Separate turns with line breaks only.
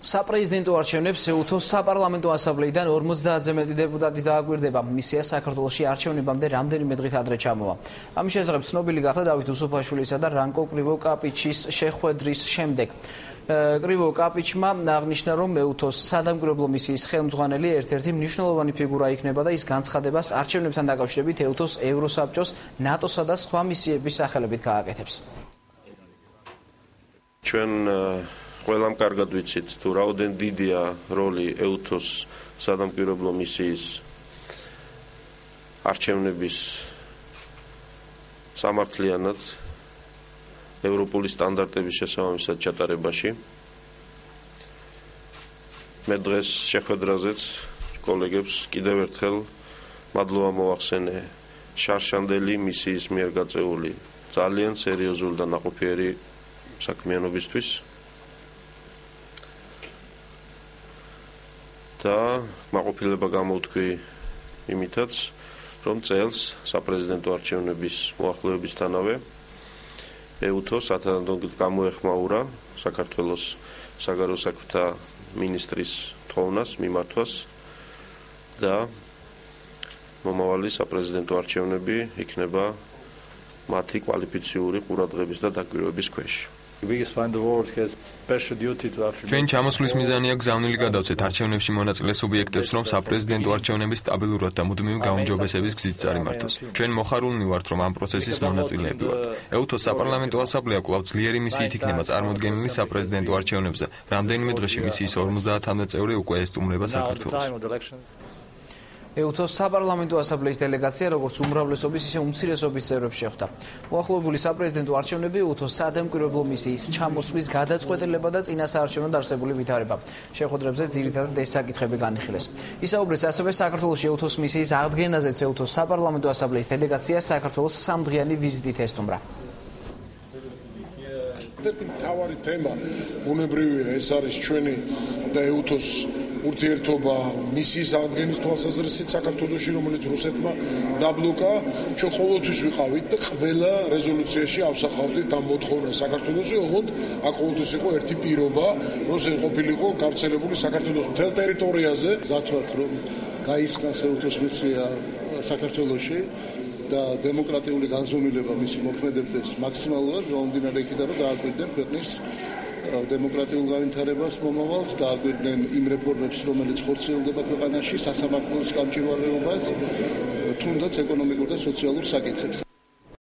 საპრეზიდენტო არჩევნებს ეუთოს საპარლამენტო ასამბლეიდან 50-ზე მეტი დეპუტატი დააკვირდება. მისია საქართველოში არჩევნებამდე რამდენიმე დღით ადრე ჩამოვა. ამის შესახებ ცნობილი გახდა დავით უსუფაშვილისა და რანკო კრივო-კაპიჩის შეხვედრის შემდეგ. კრივო-კაპიჩმა აღნიშნა, რომ ეუთოს სადამკვირვებლო მისიის ხელმძღვანელი ერთ-ერთი მნიშვნელოვანი ფიგურა იქნება და ის განცხადებას არჩევნებთან დაკავშირებით ეუთოს ევროსაბჭოს, ნატოსა და სხვა მისიების სახელებით გააკეთებს.
ჩვენ ყველამ კარგად ვიცით თუ რაოდენ დიდია როლი ეუთოს სადამკვირვებლო მისიის არჩევნების სამართლიანად ევროპული სტანდარტების შესაბამისად ჩატარებაში. მე დღეს შეხვედრაზეც კოლეგებს კიდევ ერთხელ მადლობა მოვახსენე შარშანდელი მისიის მიერ გაწეული ძალიან სერიოზული და ნაყოფიერი საქმიანობისთვის. და მაყოფილება გამოვთქვი იმითაც, რომ წელს საპრეზიდენტო არჩევნების მოახლოებისთანავე ეუთოს ათანდონგით გამოეხმაურა საქართველოს საგარეო საქმეთა მინისტრის თხოვნას მიმართვას და მომავალი საპრეზიდენტო არჩევნები იქნება მათი კვალიფიციური ყურადღების და დაკვირვების ქვეშ.
ჩვენ ჩამოსვლის მიზანია გზავნილი გადავწეთ არჩევნებში მონაწილე სუბიექტებს, რომ საპრეზიდენტო არჩევნები სტაბილურად და მუდმივი გაუმჯობესების გზით წარიმართოს. ჩვენ მოხარულნი ვართ, რომ ამ პროცესის მონაწილეები ვართ. ეუთოს საპარლამენტო ასამბლეა კვლავ ძლიერი მისიით იქნება წარმოდგენილი საპრეზიდენტო არჩევნებზე. რამდენიმე დღეში მისიის 50-მდე წევრი უკვე ესტუმრება საქართველოს.
ეუთოს საპარლამენტო ასამბლეის დელეგაცია როგორც უმრავლესობის, ისე უმცირესობის წევრებს შეხვდა. მოახლოებული საპრეზიდენტო არჩევნები ეუთოს სადამკვირვებლო მისიის ჩამოსვლის გადაწყვეტილება და წინასაარჩევნოდ არსებული ვითარება. შეხვედრებზე ძირითადად ეს საკითხები განიხილეს. ისაუბრეს ასევე საქართველოში ეუთოს მისიის აღდგენაზეც ეუთოს საპარლამენტო ასამბლეის დელეგაცია საქართველოს სამდღიანი ვიზიტით ესტუმრა.
ერთი მთავარი თემა ბუნებრივია ეს არის ჩვენი და ეუთოს ურთიერთობა მისიის აღდგენის თვალსაზრისით საქართველოში, რომელიც რუსეთმა დაბლოკა. ჩვენ ყოველთვის ვიყავით და ყველა რეზოლუციაში ავსახავდით ამ მოთხოვნას საქართველოში, ოღონდ აქ ყოველთვის იყო ერთი პირობა, რომ ყოფილიყო გავრცელებული საქართველოს მთელ ტერიტორიაზე.
მზად რომ გაიხსნას ეუთოს მისია საქართველოში და დემოკრატიული განზომილება მისი მოქმედებდეს მაქსიმალურად, მომდინარე იქიდან რომ დააკვირდნენ ქვეყნის დემოკრატიულ განვითარებას მომავალს, დააკვირდნენ იმ რეფორმებს, რომელიც ხორციელდება ქვეყანაში, სასამართლოს გამჭვირვალეობას, თუნდაც ეკონომიკურ და სოციალურ საკითხებს.